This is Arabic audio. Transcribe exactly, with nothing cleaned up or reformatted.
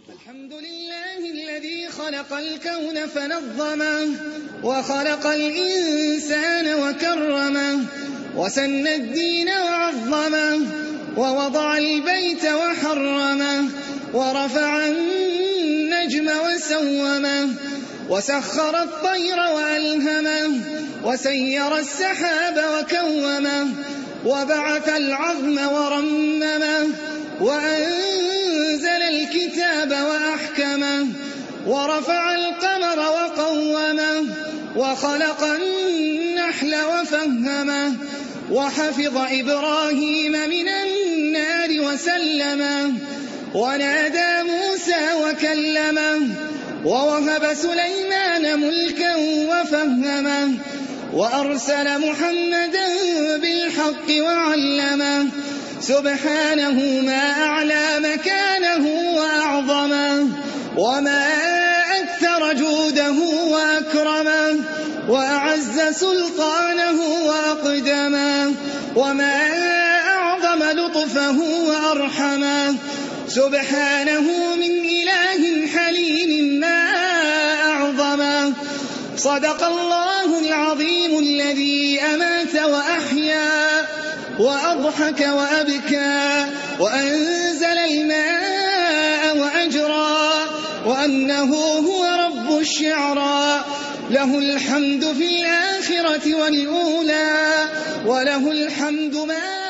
الحمد لله الذي خلق الكون فنظمه، وخلق الإنسان وكرمه، وسن الدين وعظمه، ووضع البيت وحرمه، ورفع النجم وسومه، وسخر الطير وألهمه، وسير السحاب وكومه، وبعث العظم ورممه، وأنزل الكتاب وأحكمه، ورفع القمر وقومه، وخلق النحل وفهمه، وحفظ إبراهيم من النار وسلمه، ونادى موسى وكلمه، ووهب سليمان ملكا وفهمه، وأرسل محمدا بالحق وعلمه. سبحانه ما أعلى مكانه وأعظمه، وما أكثر جوده وأكرمه، وأعز سلطانه وأقدمه، وما أعظم لطفه وأرحمه. سبحانه من إله حليم ما أعظمه. صدق الله العظيم الذي أمات وأحيا، وأضحك وأبكى، وأنزل الماء وأجرى، وأنه هو رب الشعرى. له الحمد في الآخرة والأولى، وله الحمد ما